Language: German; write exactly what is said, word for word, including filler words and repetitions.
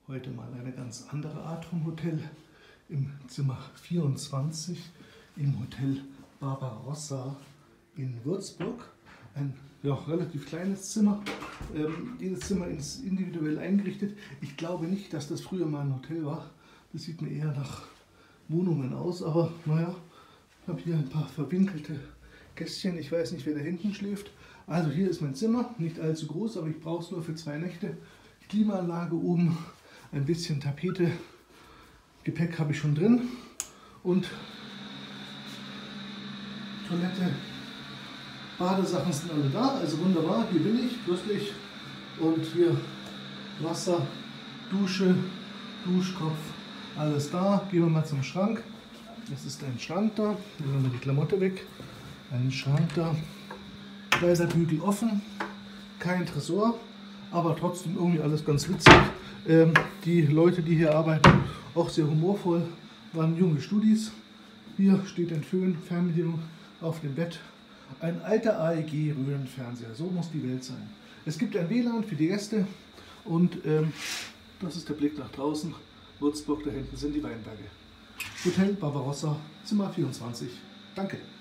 Heute mal eine ganz andere Art von Hotel im Zimmer vierundzwanzig im Hotel Barbarossa in Würzburg. Ein ja, relativ kleines Zimmer. Ähm, jedes Zimmer ist individuell eingerichtet. Ich glaube nicht, dass das früher mal ein Hotel war. Das sieht mir eher nach Wohnungen aus, aber naja, ich habe hier ein paar verwinkelte Kästchen. Ich weiß nicht, wer da hinten schläft. Also hier ist mein Zimmer, nicht allzu groß, aber ich brauche es nur für zwei Nächte. Klimaanlage oben, ein bisschen Tapete, Gepäck habe ich schon drin und Toilette, Badesachen sind alle da, also wunderbar, hier bin ich, durstig und hier Wasser, Dusche, Duschkopf, alles da. Gehen wir mal zum Schrank. Das ist ein Schrank da, nehmen wir mal die Klamotte weg, ein Schrank da, Kleiderbügel offen, kein Tresor, aber trotzdem irgendwie alles ganz witzig. Ähm, die Leute, die hier arbeiten, auch sehr humorvoll, waren junge Studis. Hier steht ein Föhn, Fernbedienung auf dem Bett. Ein alter A E G-Röhrenfernseher, so muss die Welt sein. Es gibt ein W L A N für die Gäste und ähm, das ist der Blick nach draußen. Würzburg, da hinten sind die Weinberge. Hotel Barbarossa, Zimmer vierundzwanzig. Danke.